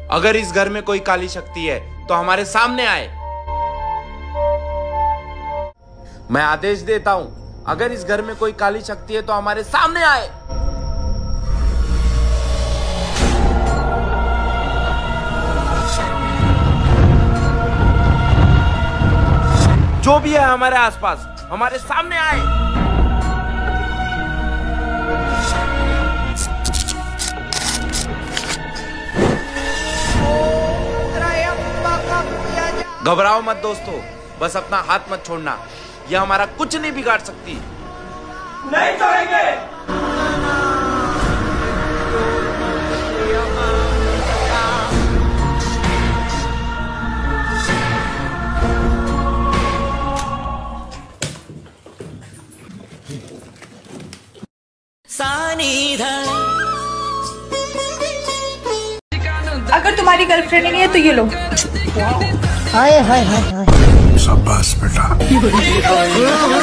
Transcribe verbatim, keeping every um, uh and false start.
अगर इस घर में कोई काली शक्ति है तो हमारे सामने आए। मैं आदेश देता हूं, अगर इस घर में कोई काली शक्ति है तो हमारे सामने आए। जो भी है हमारे आसपास, हमारे सामने आए। घबराओ मत दोस्तों, बस अपना हाथ मत छोड़ना, यह हमारा कुछ नहीं बिगाड़ सकती। नहीं छोड़ेंगे। अगर तुम्हारी गर्लफ्रेंड नहीं है तो ये लो। हाय हाय हाय हाय। शाबाश बेटा।